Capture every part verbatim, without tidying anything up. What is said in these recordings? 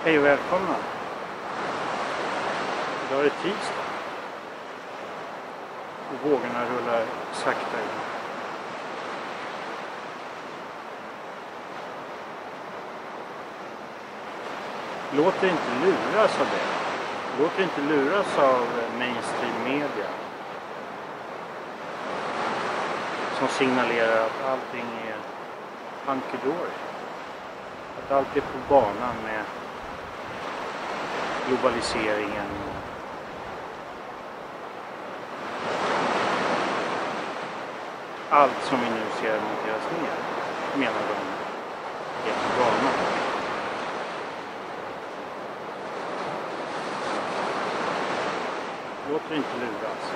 Hej och välkomna. Idag är det tisdag. Och vågorna rullar sakta in. Låt dig inte luras av det. Låt dig inte luras av mainstream media. Som signalerar att allting är hunky-dory. Att allt är på banan med globaliseringen. Allt som vi nu ser monteras ner, menar de, är på banan. Låt dig inte luras.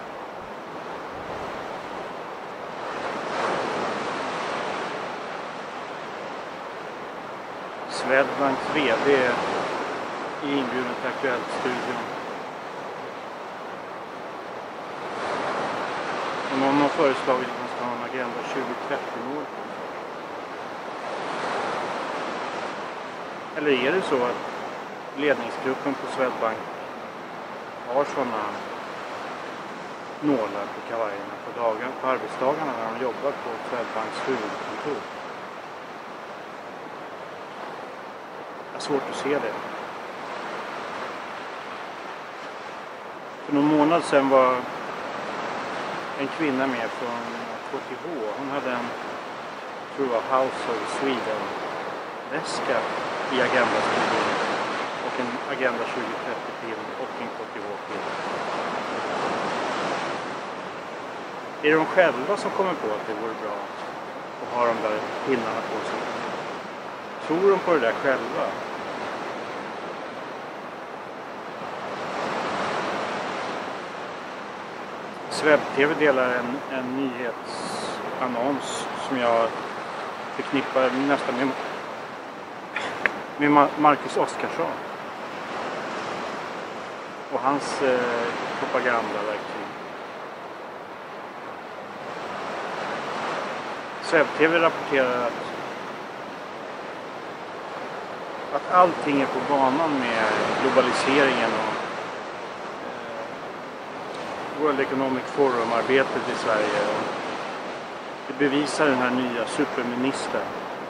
Swedbanks vd är inbjuden till Aktuellt-studion. Och någon har föreslagit att man ska ha en agenda tjugo trettio-mål. Eller är det så att ledningsgruppen på Swedbank har sådana nålar på kavajerna på, dagen, på arbetsdagarna när de jobbar på Swedbanks huvudkontor? Det är svårt att se det. För någon månad sedan var en kvinna med från K T H. Hon hade en, tror jag, House of Sweden-väska i Agenda-studion. Och en Agenda tjugo trettio-film och en K T H-film. Är det de själva som kommer på att det vore bra att ha de där pinnarna på sig? Tror de på det där själva? Swebb-T V delar en, en nyhetsannons som jag förknippar nästan med, med Marcus Oskarsson. Och hans eh, propagandaverktyg. Swebb-T V rapporterar att att allting är på banan med globaliseringen och eh, World Economic Forum-arbetet i Sverige. Det bevisar den här nya superministern.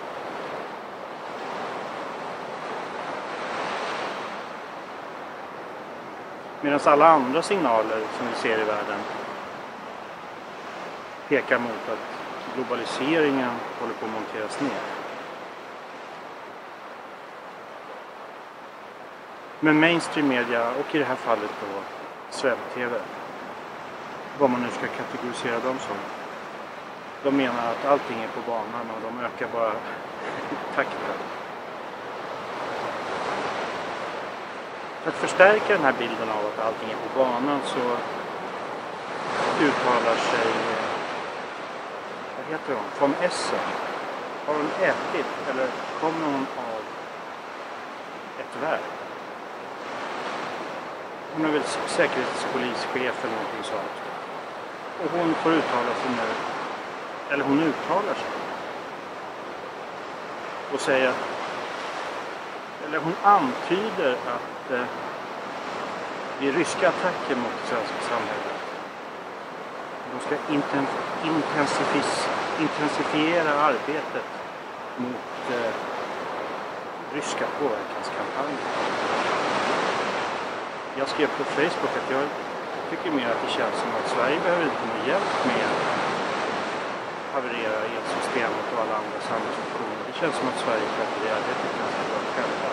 Medan alla andra signaler som vi ser i världen pekar mot att globaliseringen håller på att monteras ner. Men mainstream media och i det här fallet då Swebb-T V, vad man nu ska kategorisera dem som, de menar att allting är på banan och de ökar bara takten. För att förstärka den här bilden av att allting är på banan så uttalar sig, vad heter hon, von Essen. Har hon ätit eller kommer hon av ett verk? Hon är väl säkerhetspolischef eller någonting sånt. Och hon får uttala sig nu. Eller hon uttalar sig. Och säger att, eller hon antyder att eh, det är ryska attacker mot det svenska samhället. De ska intensifis, intensifiera arbetet mot eh, ryska påverkanskampanjer. Jag skrev på Facebook att jag tycker mer att det känns som att Sverige behöver inte någon hjälp med att haverera elsystemet och alla andra samhällsfunktioner. Det känns som att Sverige sköter det arbetet ganska bra själva.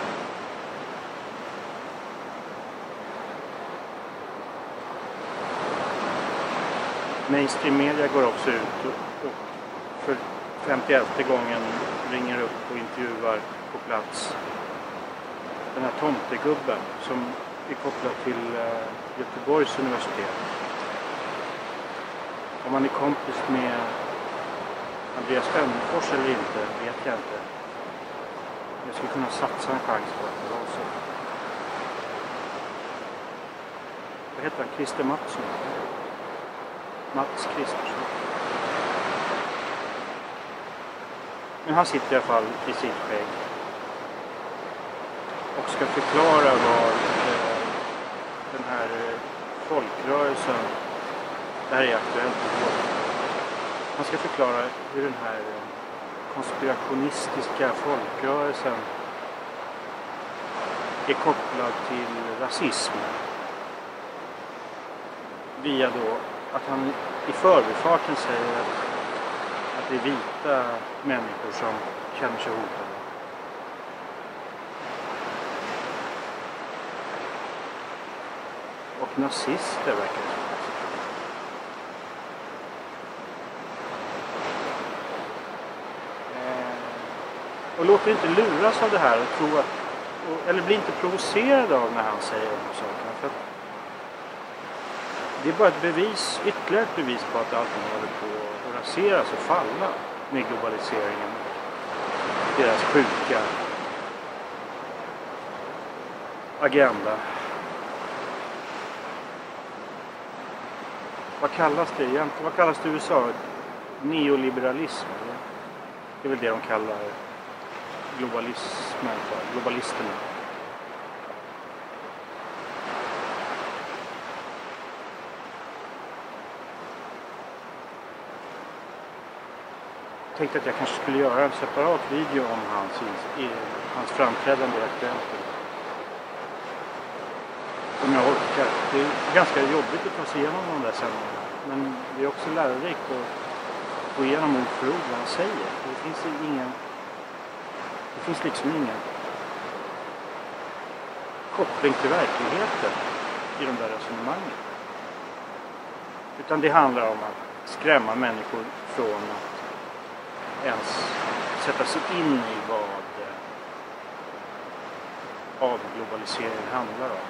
Mainstream media går också ut och, och för femtioelfte gången ringer upp och intervjuar på plats den här tomtegubben som är kopplad till uh, Göteborgs universitet. Om man är kompis med Andreas Önnerfors eller inte vet jag inte. Jag skulle kunna satsa en chans på att det var så. Vad heter han? Christer Mattsson? Mats Kristersson. Men han sitter i alla fall i sitt skägg. och ska förklara vad eh, den här eh, folkrörelsen, det här är aktuellt i år. Han ska förklara hur den här eh, konspirationistiska folkrörelsen är kopplad till rasism. Via då att han i förbifarten säger att, att det är vita människor som känner sig hotade. Och nazister verkar det som. Och låt dig inte luras av det här och tro att, eller bli inte provocerad av när han säger de här sakerna. För att det är bara ett bevis, ytterligare ett bevis på att allting håller på att raseras och falla med globaliseringen. Deras sjuka agenda. Vad kallas det egentligen? Vad kallas det i U S A? Neoliberalism. Det är väl det de kallar globalismen, globalisterna. Jag tänkte att jag kanske skulle göra en separat video om hans, i, hans framträdande i Aktuellt. Om jag orkar. Det är ganska jobbigt att ta sig igenom de där sändningarna. Men det är också lärorikt att gå igenom ord för ord vad han säger. Det finns ingen... Det finns liksom ingen koppling till verkligheten i de där resonemangen. Utan det handlar om att skrämma människor från att ens sätta sig in i vad avglobaliseringen handlar om.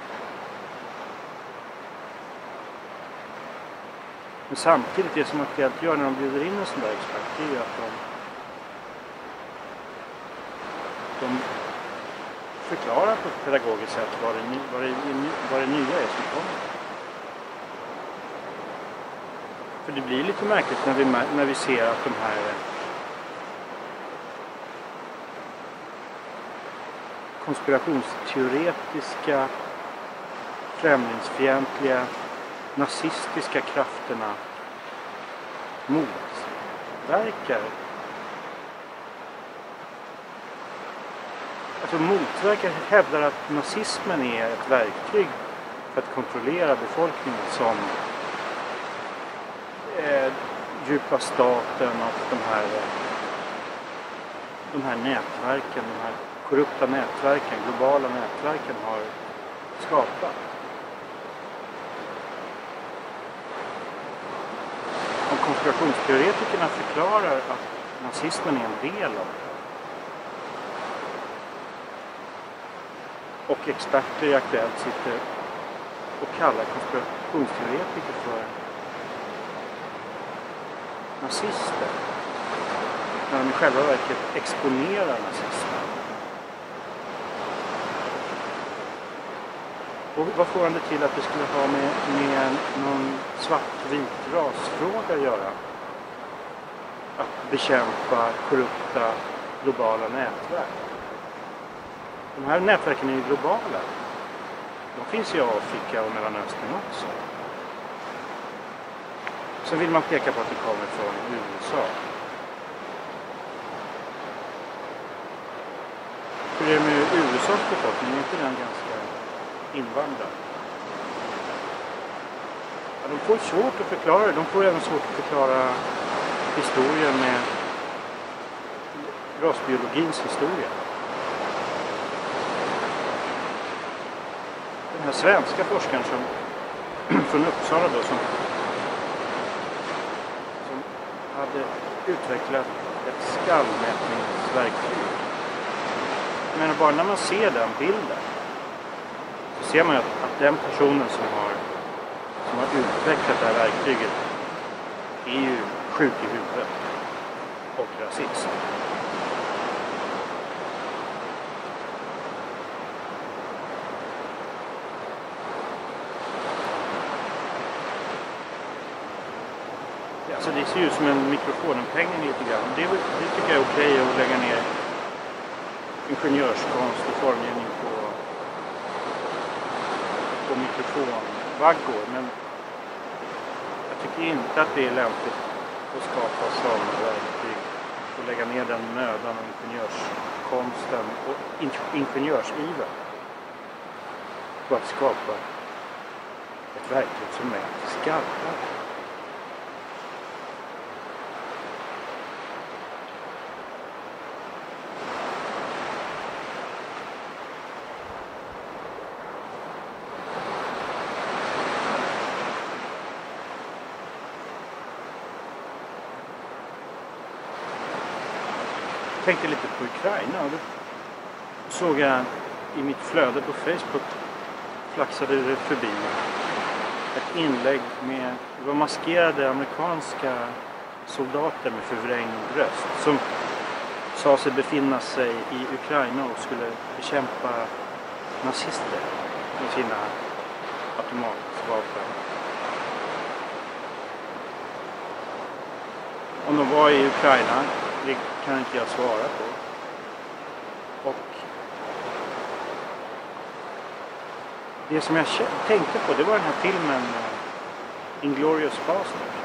Men samtidigt, det som Aktuellt gör när de bjuder in en sån där expert, det är ju att de De förklarar på ett pedagogiskt sätt vad det, vad det, vad det nya är som kommer. För det blir lite märkligt när vi, när vi ser att de här konspirationsteoretiska, främlingsfientliga, nazistiska krafterna motverkar Alltså motverkar hävdar att nazismen är ett verktyg för att kontrollera befolkningen som eh, djupa staten och de här, de här nätverken, de här korrupta nätverken, globala nätverken har skapat. Om konspirationsteoretikerna förklarar att nazismen är en del av det, och experter i Aktuellt sitter och kallar konspirationsteoretiker för nazister, när de i själva verket exponerar nazismen. Och vad får han det till att det skulle ha med, med någon svart-vit rasfråga att göra? Att bekämpa korrupta globala nätverk. De här nätverken är ju globala. De finns i Afrika och Mellanöstern också. Sen vill man peka på att det kommer från U S A. Hur är det med U S A:s befolkning? Är inte den ganska invandrad? Ja, de får svårt att förklara det. De får även svårt att förklara historien med rasbiologins historia. Den här svenska forskaren som, från Uppsala då, som, som hade utvecklat ett skallmätningsverktyg. Jag menar, bara när man ser den bilden så ser man att, att den personen som har, som har utvecklat det här verktyget är ju sjuk i huvudet och rasist. Alltså det ser ut som en mikrofonpenning lite grann. Det, det tycker jag är okej att lägga ner ingenjörskonst och formgivning på, på mikrofonvaggor. Men jag tycker inte att det är lämpligt att skapa sådana verktyg och lägga ner den mödan och ingenjörskonsten och ingenjörsiver på att skapa ett verktyg som är skarpare. Jag tänkte lite på Ukraina och då såg jag i mitt flöde på Facebook flaxade det förbi ett inlägg med det var maskerade amerikanska soldater med förvrängd röst som sa sig befinna sig i Ukraina och skulle bekämpa nazister med sina automatvapen. Om de var i Ukraina, det kan inte jag svara på. Och det som jag tänkte på, det var den här filmen Inglourious Basterds.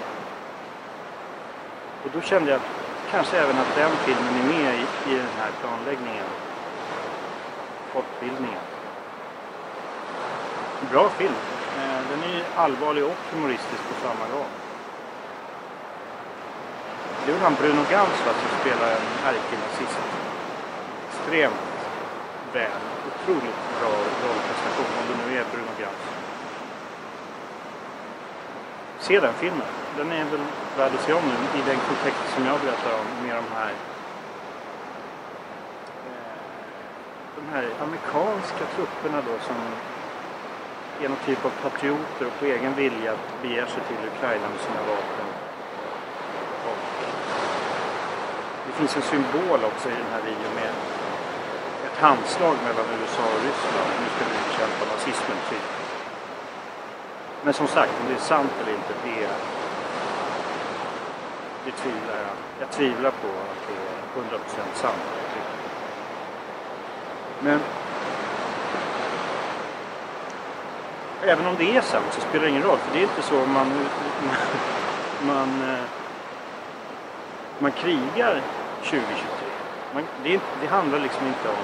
Och då kände jag kanske även att den filmen är med i, i den här planläggningen. Folkbildningen. Bra film. Den är allvarlig och humoristisk på samma gång. Det är väl han Bruno Ganz som spelar en ärkenazist. Extremt väl. Otroligt bra rollprestation om det nu är Bruno Ganz. Se den filmen. Den är väl värd att se om nu i den kontext som jag berättar om med de här de här amerikanska trupperna då som är någon typ av patrioter och på egen vilja beger sig till Ukraina med sina vapen. Det finns en symbol också i den här videon med ett handslag mellan U S A och Ryssland. Nu ska vi bekämpa nazismen typ. Men som sagt, om det är sant eller inte, det, det tvivlar jag. Jag tvivlar på att det är hundra procent sant. Men även om det är sant så spelar det ingen roll. För det är inte så man... man, man Man krigar tjugo tjugotre. Man, det, det handlar liksom inte om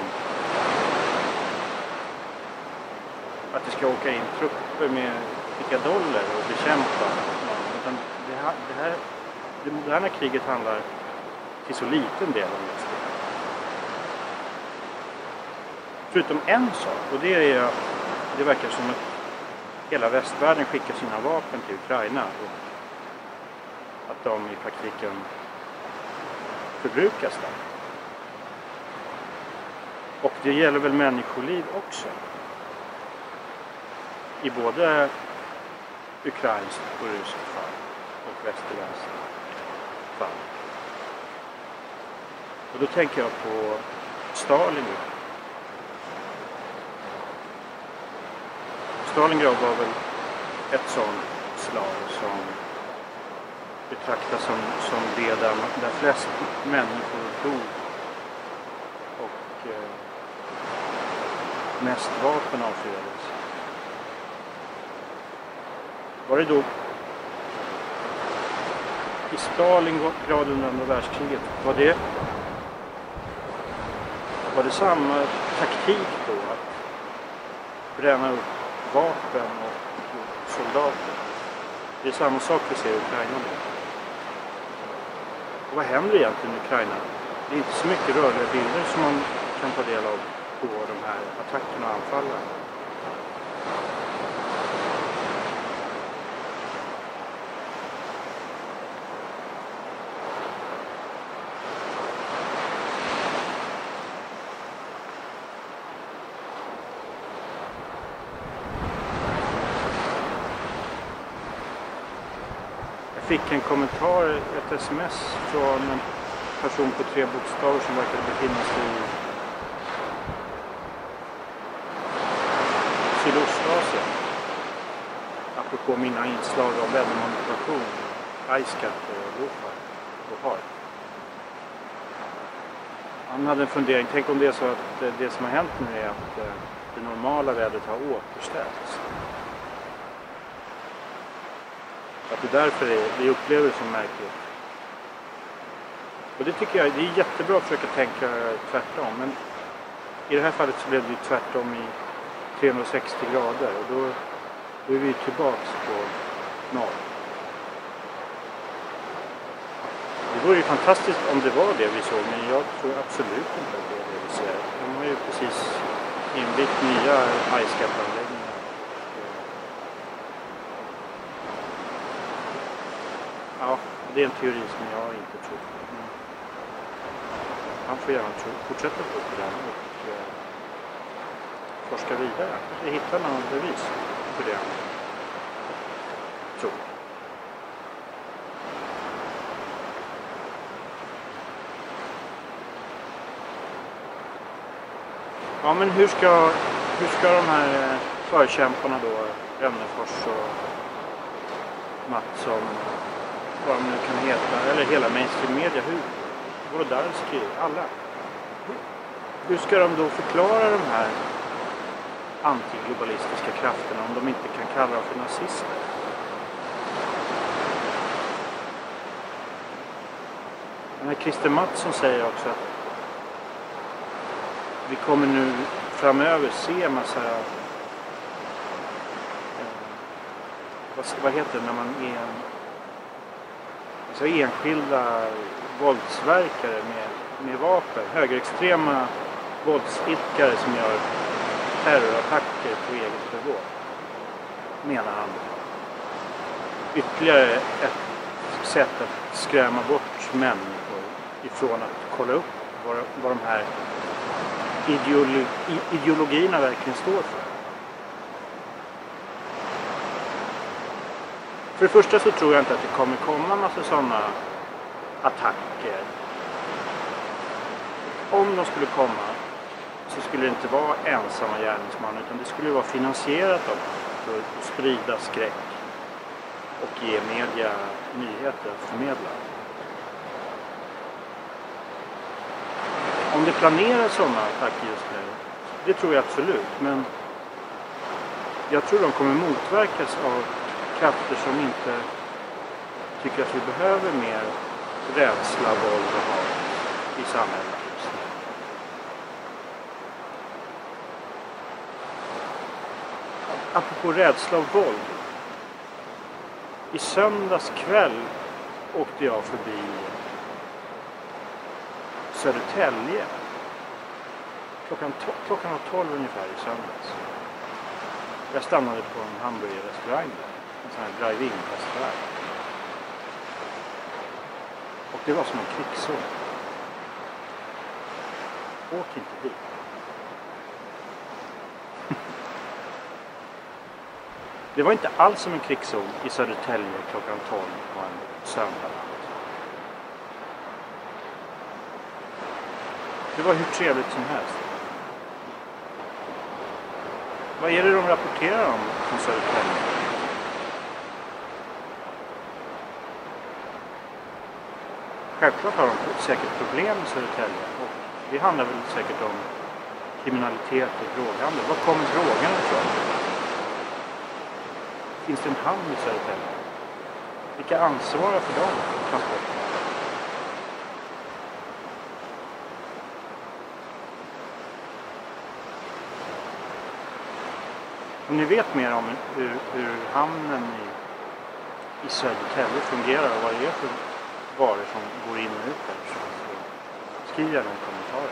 att det ska åka in trupper med pickadoller och bekämpa någon. Utan det, här, det, här, det moderna kriget handlar till så liten del om just det. Förutom en sak, och det är att det verkar som att hela västvärlden skickar sina vapen till Ukraina och att de i praktiken förbrukas där. Och det gäller väl människoliv också. I både ukrainskt och ryskt fall och västerländskt fall. Och då tänker jag på Stalingrad. Stalingrad var väl ett sånt slag som betraktas som, som det där, där flest människor dog och eh, mest vapen avfyrades. Var det då i Stalingrad under andra världskriget, var det var det samma taktik då att bränna upp vapen och soldater? Det är samma sak vi ser i Ukraina nu. Och vad händer egentligen i Ukraina? Det är inte så mycket rörliga bilder som man kan ta del av på de här attackerna och anfallen. Jag fick en kommentar, ett sms från en person på tre bokstäver som verkade befinna sig i Sydostasien. Apropå mina inslag av vädermanipulation, iScat och Lofa och Har. Han hade en fundering. Tänk om det är så att eh, det som har hänt nu är att eh, det normala vädret har återställts. Att det därför är, vi upplever det som märkligt. Och det tycker jag, det är jättebra att försöka tänka tvärtom. Men i det här fallet så blev det ju tvärtom i trehundrasextio grader. Och då, då är vi tillbaks på noll. Det vore ju fantastiskt om det var det vi såg. Men jag tror absolut inte att det är det vi ser. De har ju precis invigt nya iSCAP-anläggningar. Ja, det är en teori som jag inte tror på. Men han får gärna tro, fortsätta tro på den och eh, forska vidare. Kanske hitta någon bevis för det han tror. Ja, men hur ska, hur ska de här eh, förkämparna då, Rönnefors och Mattsson, vad de nu kan heta, eller hela mainstream media, hur, Wolodarski, alla. Hur ska de då förklara de här antiglobalistiska krafterna om de inte kan kalla dem för nazister? Den här Christer Mattsson säger också att vi kommer nu framöver se en massa eh, vad, vad heter det när man är en alltså enskilda våldsverkare med, med vapen, högerextrema våldsidkare som gör terrorattacker på eget bevåg, menar han. Ytterligare ett sätt att skrämma bort människor ifrån att kolla upp vad, vad de här ideologi, ideologierna verkligen står för. För det första så tror jag inte att det kommer komma en massa sådana attacker. Om de skulle komma så skulle det inte vara ensamma gärningsmän, utan det skulle vara finansierat av för att sprida skräck och ge media nyheter att förmedla. Om det planeras sådana attacker just nu, det tror jag absolut, men jag tror de kommer motverkas av krafter som inte tycker att vi behöver mer rädsla, våld och hat i samhället. Apropå rädsla och våld. I söndags kväll åkte jag förbi Södertälje. Klockan, to- klockan var tolv ungefär i söndags. Jag stannade på en hamburgerrestaurang där. En sån här drive-in-restaurang. Och det var som en krigszon. Åk inte dit. Det var inte alls som en krigszon i Södertälje klockan tolv på en söndag. Det var hur trevligt som helst. Vad är det de rapporterar om från Södertälje? Självklart har de säkert problem i Södertälje. Och det handlar väl säkert om kriminalitet och droghandel. Var kommer drogerna ifrån? Finns det en hamn i Södertälje? Vilka ansvarar för de transporterna? Om ni vet mer om hur, hur hamnen i, i Södertälje fungerar och vad det är för varor som går in och ut där, så skriv gärna en kommentar.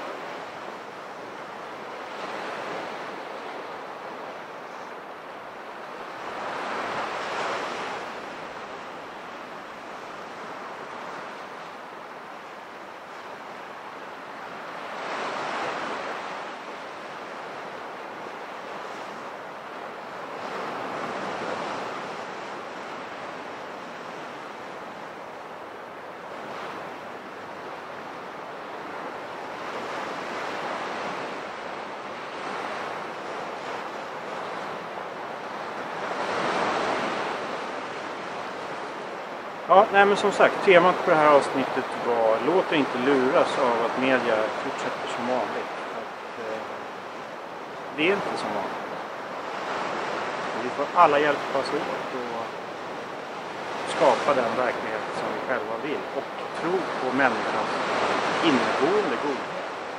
Ja, nej men som sagt, temat på det här avsnittet var låt er inte luras av att media fortsätter som vanligt. Att, eh, det är inte som vanligt. Vi får alla hjälpas åt och skapa den verklighet som vi själva vill och tro på människans inneboende godhet.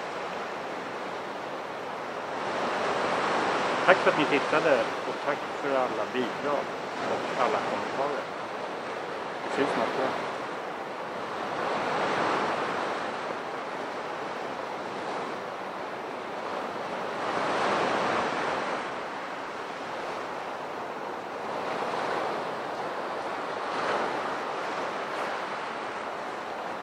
Tack för att ni tittade och tack för alla bidrag och alla kommentarer. Vi syns snart.